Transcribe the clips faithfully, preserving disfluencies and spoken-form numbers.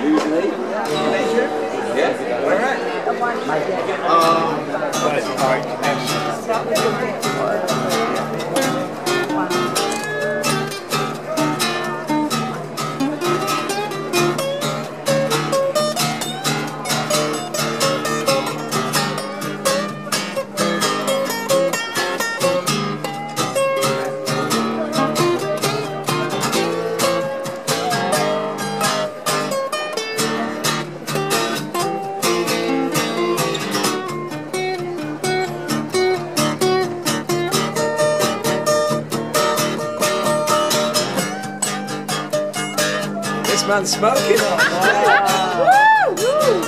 Usually. Yeah. All right. Um, all right. This man's smoking on. Wow.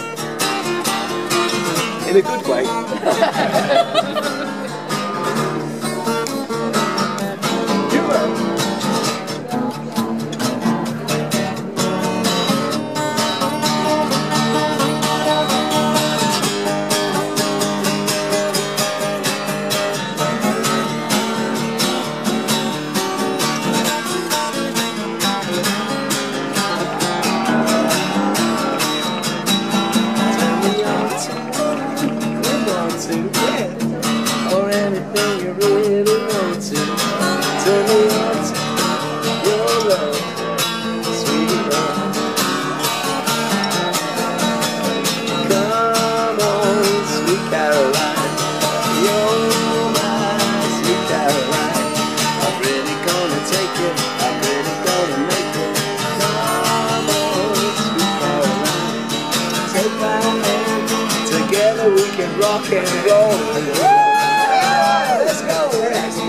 In a good way. Or anything you really want to. Tell me what's your love, sweet love. Come on, sweet Caroline, you're my sweet Caroline. I'm really gonna take it, I'm really gonna make it. Come on, sweet Caroline, take my hand, together we can rock and roll. Let's go, let's go.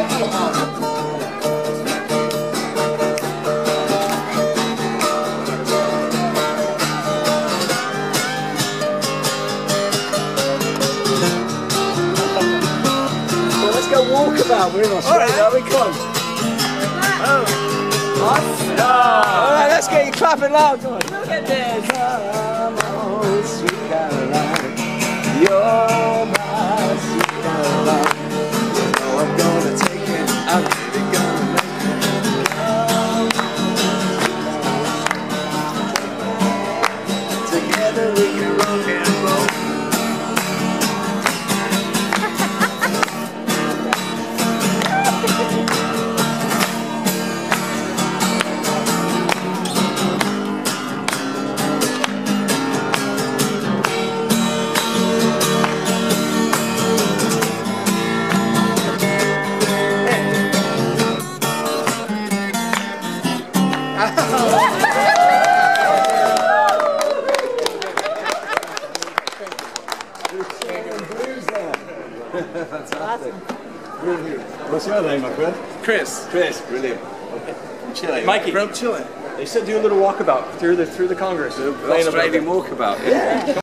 Well, let's go walkabout. We're in Australia, are we? Come on. Oh. Awesome. All right, let's get you clapping loud. Come on. Look at this. Come on, sweet Caroline. You're my sweet Caroline. I'm gonna take it, I'm really gonna make it. Together we can rock and roll. Fantastic. Brilliant. What's your name, my friend? Chris. Chris, brilliant. Okay. Chile. Mikey. From Chile. They said do a little walkabout through the through the Congress. Australian walkabout. Yeah.